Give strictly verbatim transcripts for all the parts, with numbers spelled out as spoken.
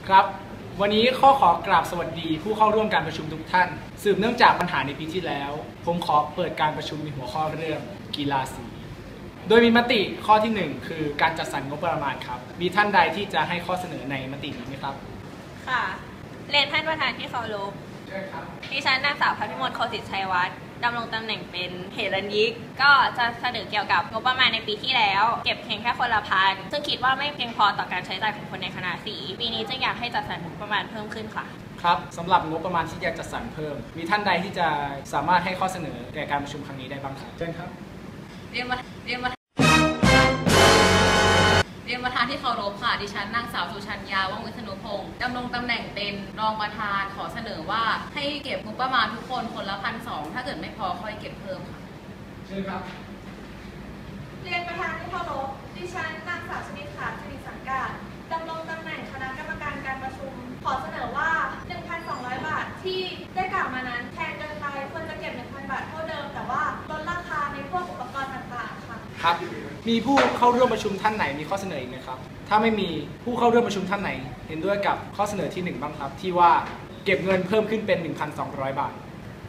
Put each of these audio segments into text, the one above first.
ครับวันนี้ข้อขอกราบสวัสดีผู้เข้าร่วมการประชุมทุกท่านสืบเนื่องจากปัญหาในปีที่แล้วผมขอเปิดการประชุมในหัวข้อเรื่องกีฬาสีโดยมีมติข้อที่หนึ่งคือการจัดสรรงบประมาณครับมีท่านใดที่จะให้ข้อเสนอในมตินี้ไหมครับค่ะเรียนท่านประธานที่เคารพใช่ครับดิฉันนางสาวพัฒพิมลโคสิทธิ์ชัยวัฒน์ดำรงตำแหน่งเป็นเหรัญยิกก็จะเสนอเกี่ยวกับงบประมาณในปีที่แล้วเก็บเพียงแค่คนละพันซึ่งคิดว่าไม่เพียงพอต่อการใช้จ่ายของคนในคณะสีปีนี้จึงอยากให้จัดสรรงบประมาณเพิ่มขึ้นค่ะครับสำหรับงบประมาณที่จะจัดสรรเพิ่มมีท่านใดที่จะสามารถให้ข้อเสนอแก่การประชุมครั้งนี้ได้บ้างครับเชิญครับเรียนมาเรียนมาเรียนประธานที่เคารพค่ะดิฉันนางสาวสุชัญญาว่องวิษณุพงศ์ดำรงตำแหน่งเป็นรองประธานขอเสนอว่าให้เก็บงบประมาณทุกคนคนละพันสองถ้าเกิดไม่พอค่อยเก็บเพิ่มค่ะเชิญครับเรียนประธานที่เคารพดิฉันนางสาวชนิดขาสิริสังกัดดำรงตำแหน่งคณะกรรมการการประชุมขอเสนอว่า หนึ่งพันสองร้อย บาทที่ได้กล่าวมานั้นแพงเกินไปควรจะเก็บ หนึ่งพัน บาทเท่าเดิมแต่ว่าลดราคาในพวกอุปกรณ์ต่างๆค่ะครับมีผู้เข้าร่วมประชุมท่านไหนมีข้อเสนออีกไหมครับถ้าไม่มีผู้เข้าร่วมประชุมท่านไหนเห็นด้วยกับข้อเสนอที่หนึ่งบ้างครับที่ว่าเก็บเงินเพิ่มขึ้นเป็น หนึ่งพันสองร้อย บาท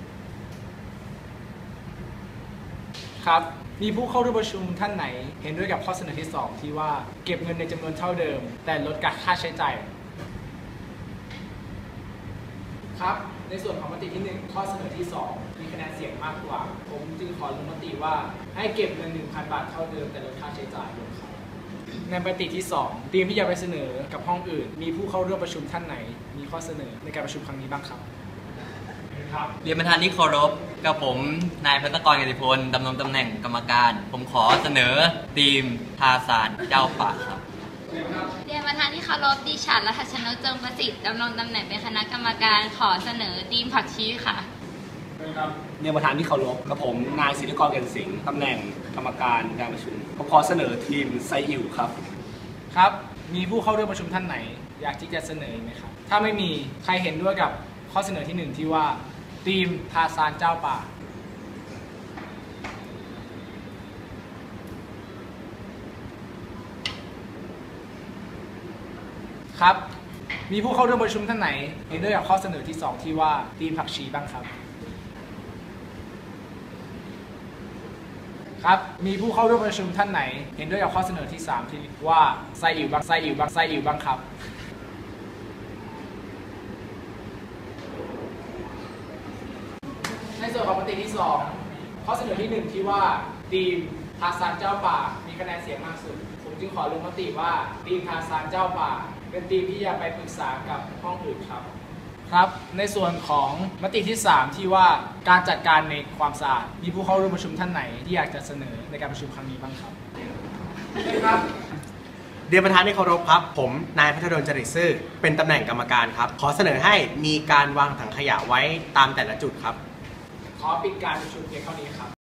ครับมีผู้เข้าร่วมประชุมท่านไหนเห็นด้วยกับข้อเสนอที่สองที่ว่าเก็บเงินในจำนวนเท่าเดิมแต่ลดการค่าใช้จ่ายครับในส่วนของมติที่หนึ่งข้อเสนอที่สองมีคะแนนเสียงมากกว่าผมจึงขอลงมติว่าให้เก็บเงิน หนึ่งพัน บาทเท่าเดิมแต่ลดค่าใช้จ่ายลงครับในมติที่สองทีมที่จะไปเสนอกับห้องอื่นมีผู้เข้าร่วมประชุมท่านไหนมีข้อเสนอในการประชุมครั้งนี้บ้างครับเรียนประธานที่เคารพกับผมนายพัฒกร กิติพลดำรงตำแหน่งกรรมการผมขอเสนอทีมทาสานเจ้าป่าครับเรียนประธานที่เคารพดิฉันรัตชนก เจิมประสิทธิ์ดำรงตำแหน่งเป็นคณะกรรมการขอเสนอทีมผักชีค่ะเรียนประธานที่เคารพกับผมนายศิริกร เกษสิงห์ตำแหน่งกรรมการการประชุมผมขอเสนอทีมไซอิ๋วครับครับมีผู้เข้าร่วมประชุมท่านไหนอยากที่จะเสนอไหมครับถ้าไม่มีใครเห็นด้วยกับข้อเสนอที่หนึ่งที่ว่าทีมทาซานเจ้าป่าครับมีผู้เข้าร่วมประชุมท่านไหนเห็นด้วยกับข้อเสนอที่สองที่ว่าทีมผักชีบ้างครับครับมีผู้เข้าร่วมประชุมท่านไหนเห็นด้วยกับข้อเสนอที่สามที่ว่าไซอิ๋วบ้างไซอิ๋วบ้างไซอิ๋วบ้างครับในส่วนของมติที่สองข้อเสนอที่หนึ่งที่ว่าทีมทาซานเจ้าป่ามีคะแนนเสียงมากสุดผมจึงขอลงมติว่าทีมทาซานเจ้าป่าเป็นทีมที่จะไปปรึกษากับห้องอื่นครับครับในส่วนของมติที่สามที่ว่าการจัดการในความสะอาดมีผู้เข้าร่วมประชุมท่านไหนที่อยากจะเสนอในการประชุมครั้งนี้บ้างครับครับเรียนประธานที่เคารพครับผมนายพัฒดล จริตซื่อเป็นตำแหน่งกรรมการครับขอเสนอให้มีการวางถังขยะไว้ตามแต่ละจุดครับขอปิดการประชุมเพียงเท่านี้ครับ